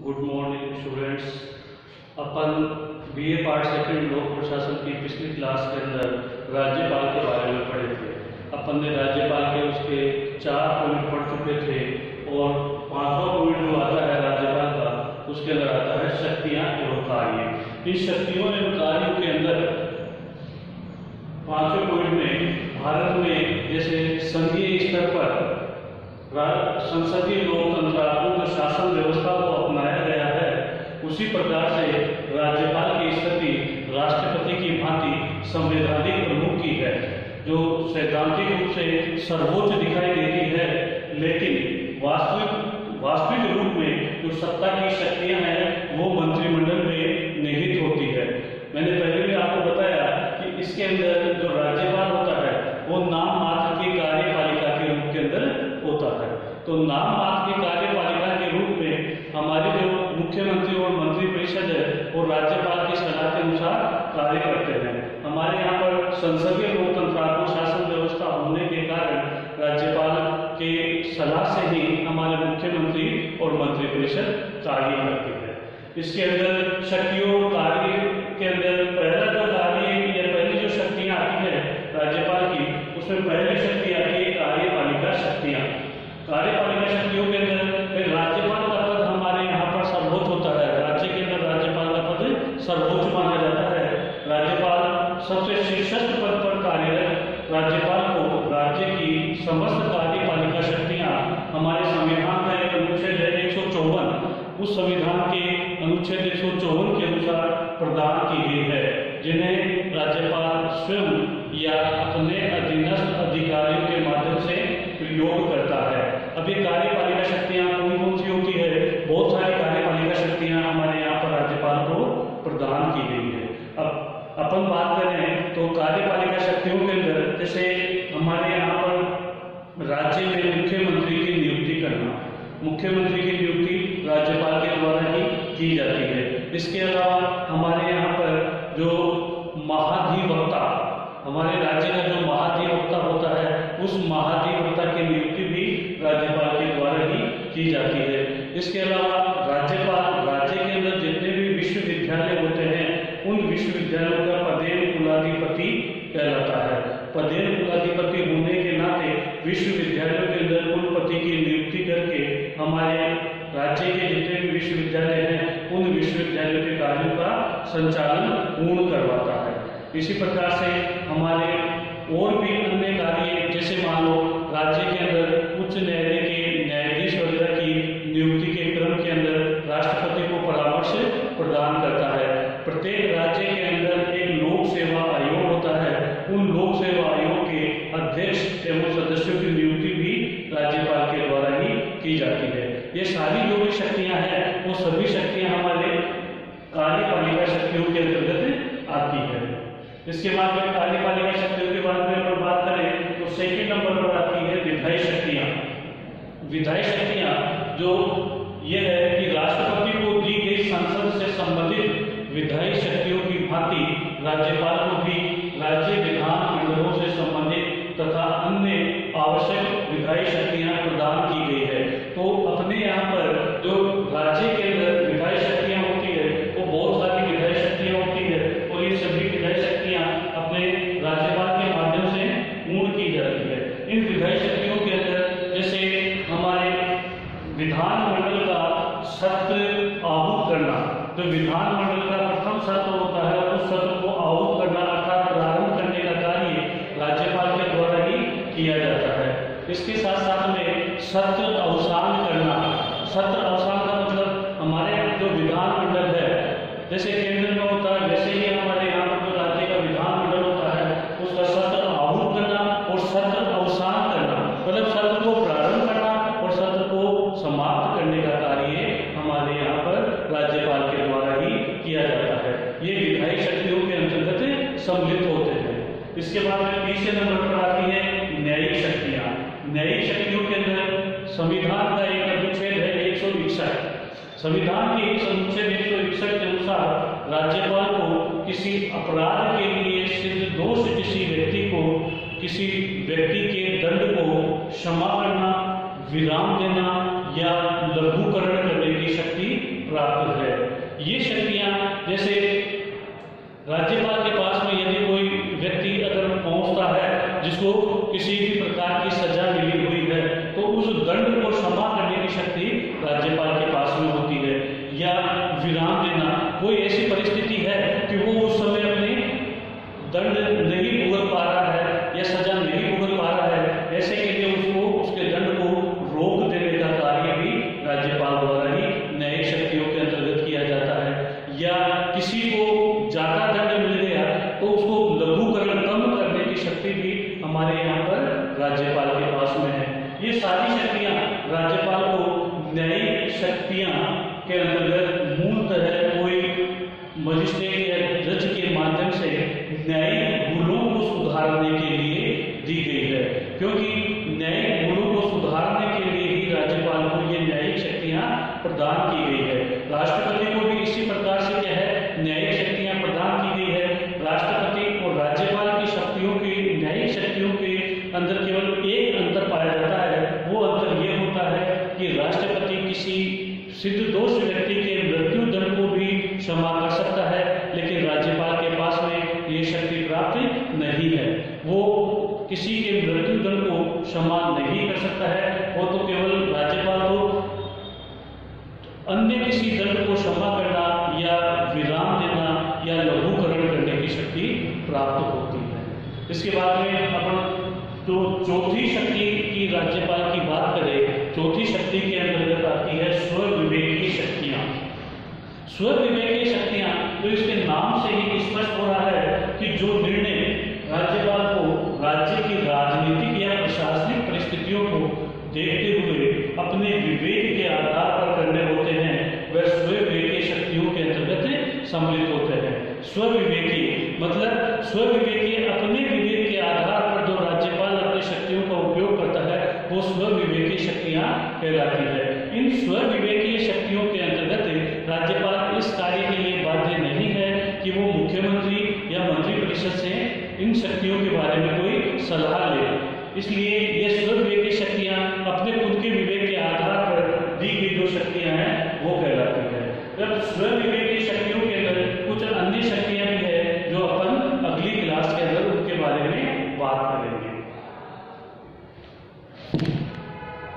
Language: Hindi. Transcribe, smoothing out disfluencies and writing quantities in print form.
Good morning students. अपन बीए पार्ट सेकंड लोक प्रशासन की पिछली क्लास के अंदर राज्यपाल के बारे में पढ़े थे। अपन ने राज्यपाल के उसके 4 पॉइंट पढ़ चुके थे और 5वां पॉइंट जो आता है राज्यपाल का, उसके अंदर आता है शक्तियां एवं कार्य। इन शक्तियों एवं कार्यों के अंदर 5वें पॉइंट में भारत में जैसे संघीय स्तर पर संसदीय लोकतंत्रात्मक जो शासन व्यवस्था को अपनाया गया है, उसी प्रकार से राज्यपाल की स्थिति राष्ट्रपति की भांति संवैधानिक प्रमुख की है, जो सैद्धांतिक रूप से सर्वोच्च दिखाई देती है, लेकिन वास्तविक रूप में जो सत्ता की शक्तियां हैं वो मंत्रिमंडल में निहित होती है। मैंने पहले भी आपको बताया कि इसके अंदर जो राज्यपाल होता है वो नाम मात्र की कार्यपालिका के रूप के अंदर होता है। तो नाम मात्र की कार्यपालिका के रूप में हमारे जो मुख्यमंत्री और मंत्रिपरिषद है वो राज्यपाल की सलाह के अनुसार कार्य करते हैं। हमारे यहाँ पर संसदीय लोकतंत्रात्मक शासन व्यवस्था होने के कारण राज्यपाल के सलाह से ही हमारे मुख्यमंत्री और मंत्रिपरिषद कार्य करती है। इसके अंदर शक्तियों कार्य के अंदर पहला जो कार्य या पहली जो शक्तियां आती है राज्यपाल की, उसमें पहली शक्ति आती है कार्यपालिका शक्तियां। कार्यपालिका शक्तियों के अंदर राज्यपाल का पद हमारे यहाँ पर सर्वोच्च होता है। राज्य के अंदर राज्यपाल का पद सर्वोच्च माना जाता है। राज्यपाल सबसे शीर्षस्थ पद पर कार्यरत राज्यपाल को राज्य की समस्त कार्यपालिका शक्तियां हमारे संविधान का एक अनुच्छेद है 154, उस संविधान के अनुच्छेद 154 के अनुसार प्रदान की गई है, जिन्हें राज्यपाल स्वयं या अपने अधीनस्थ अधिकारियों के माध्यम से प्रयोग करता है। अब ये कार्यपालिका शक्तियां कौन कौन सी होती है? बहुत सारी कार्यपालिका शक्तियां हमारे यहाँ पर राज्यपाल को प्रदान की गई है। अब अपन बात करें तो कार्यपालिका शक्तियों के अंदर जैसे हमारे यहाँ पर राज्य में मुख्यमंत्री की नियुक्ति करना, मुख्यमंत्री की नियुक्ति राज्यपाल के द्वारा ही की जाती है। इसके अलावा हमारे यहाँ पर जो महाधिवक्ता, हमारे राज्य का जो महाधिवक्ता होता है, उस महाधिवक्ता की नियुक्ति भी राज्यपाल के द्वारा ही की जाती है। इसके अलावा राज्यपाल राज्य के अंदर जितने भी विश्वविद्यालय होते हैं उन विश्वविद्यालयों का पदेन कुलाधिपति कहलाता है। पदेन कुलाधिपति होने के नाते विश्वविद्यालयों के अंदर कुलपति की नियुक्ति करके हमारे राज्य के जितने भी विश्वविद्यालय हैं उन विश्वविद्यालयों के कार्यों का संचालन पूर्ण करवाता है। इसी प्रकार से हमारे और भी अन्य कार्य, जैसे मान लो राज्य के अंदर उच्च न्यायालय के न्यायाधीश वगैरह की नियुक्ति के क्रम के अंदर राष्ट्रपति को परामर्श प्रदान करता है। प्रत्येक राज्य के अंदर एक लोक सेवा आयोग होता है, उन लोक सेवा आयोग के अध्यक्ष एवं सदस्यों की नियुक्ति भी राज्यपाल के द्वारा ही की जाती है। ये सारी जो भी शक्तियां हैं वो सभी शक्तियां हमारे कार्यपालिका शक्तियों के अंतर्गत आती है। इसके बाद में कार्यपालिका शक्तियों के बाद में अगर बात करें तो सेकंड नंबर पर आती है विधायी शक्तियां। विधायी शक्तियां जो ये है कि राष्ट्रपति को दी गई संसद से संबंधित विधायी शक्तियों की भांति राज्यपाल को भी राज्य विधान मंडलों से संबंधित तथा अन्य आवश्यक विधायी शक्तियां प्रदान की गई है। तो अपने यहाँ पर जो राज्य के अंदर विधायी शक्तियां होती है वो बहुत सारी विधायी शक्तियां होती है और ये सभी विधायी शक्तियां अपने राज्यपाल के माध्यम से पूर्ण की जाती है। इन विधायी शक्तियों के अंदर जैसे हमारे विधानमंडल का सत्र आहूत करना, तो विधानमंडल का प्रथम सत्र होता है, उस सत्र को आहूत करना अर्थात प्रारंभ करने का कार्य राज्यपाल के द्वारा ही किया जाता है। इसके साथ साथ में सत्र अवसान करना, सत्र अवसान का मतलब हमारे जो विधानमंडल है जैसे केंद्र में होता है, वैसे ही हमारे यहाँ पर जो राज्य का विधानमंडल होता है उसका सत्र आहूत करना और सत्र अवसान करना, मतलब सत्र को प्रारंभ करना और सत्र को समाप्त करने का कार्य हमारे यहाँ पर राज्यपाल के द्वारा ही किया जाता है। ये विधायी शक्तियों के अंतर्गत सम्मिलित होते हैं। इसके बाद में तीसरे नंबर पर आती है न्यायिक शक्तियां। न्यायिक शक्तियों के अंदर संविधान का एक अनुच्छेद है 161। संविधान के इस अनुच्छेद 161 के अनुसार राज्यपाल को किसी अपराध के लिए सिद्ध दोष किसी व्यक्ति को, किसी व्यक्ति के दंड को क्षमा करना, विराम देना या लघुकरण करने की शक्ति प्राप्त है। ये शक्तियां जैसे राज्यपाल के पास में यदि कोई व्यक्ति अगर पहुंचता है जिसको किसी भी प्रकार की सजा मिली हुई है तो उस दंड को क्षमा करने की शक्ति राज्यपाल के पास में होती है। या विराम देना, कोई ऐसी परिस्थिति है कि वो उस समय अपने दंड नहीं भुगत पा रहा है या सजा नहीं भुगत पा रहा है, ऐसे के लिए उसको उसके दंड को रोक देने का कार्य भी राज्यपाल द्वारा ही न्यायिक शक्तियों के अंतर्गत किया जाता है। या किसी को ज्यादा दंड मिल गया तो उसको लघुकरण कम करने की शक्ति भी हमारे यहाँ पर राज्यपाल के पास में है। ये सारी शक्तियां राज्यपाल को न्यायिक शक्तियां के अंतर्गत मूलतः कोई मजिस्ट्रेट या जज के माध्यम से न्यायिक भूलों को सुधारने के लिए दी गई है, क्योंकि न्यायिक भूलों को सुधारने के लिए ही राज्यपाल को ये न्यायिक शक्तियां प्रदान की गई है। राष्ट्रपति को भी इसी प्रकार से क्या है न्यायिक शक्तियां प्रदान की गई है। राष्ट्रपति और राज्यपाल की शक्तियों की न्यायिक शक्तियों के अंदर केवल एक अंतर पाया जाता है, वो अंतर ये होता है कि राष्ट्रपति किसी सिद्ध दोष व्यक्ति के मृत्यु दंड को भी क्षमा कर सकता है, लेकिन राज्यपाल के पास में ये शक्ति प्राप्त नहीं है। वो किसी के मृत्यु दंड को क्षमा नहीं कर सकता है, वो तो केवल राज्यपाल को अन्य किसी दंड को क्षमा करना या विराम देना या लघुकरण करने की शक्ति प्राप्त होती है। इसके बाद में अपन तो चौथी शक्ति की राज्यपाल की बात करें, चौथी शक्ति के अंतर्गत आती है स्वविवेकी शक्तियां। स्वविवेकी शक्तियां तो इसके नाम से ही स्पष्ट हो रहा है कि जो निर्णय राज्यपाल को राज्य की राजनीतिक या प्रशासनिक परिस्थितियों को देखते हुए अपने विवेक के आधार पर करने होते हैं, वह स्वविवेकी शक्तियों के अंतर्गत सम्मिलित होते हैं। स्वविवेकी मतलब स्वविवेकी अपने विवेक के आधार पर जो राज्यपाल अपनी शक्तियों का उपयोग करता है वो स्वविवेकी शक्तियां कहलाती है। इन स्वविवेकी शक्तियों के अंतर्गत राज्यपाल इस कार्य के लिए बाध्य नहीं है कि वो मुख्यमंत्री या मंत्रिपरिषद से इन शक्तियों के बारे में कोई सलाह ले। इसलिए ये स्वविवेकी शक्तियां अपने खुद के विवेक के आधार पर दी गई जो शक्तियां हैं वो कहलाती है। जब स्वविवेकी शक्तियों